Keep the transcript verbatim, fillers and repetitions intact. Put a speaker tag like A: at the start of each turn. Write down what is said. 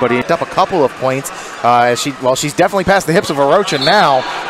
A: but he picked up a couple of points. Uh, she, well, she's definitely past the hips of Arocha now.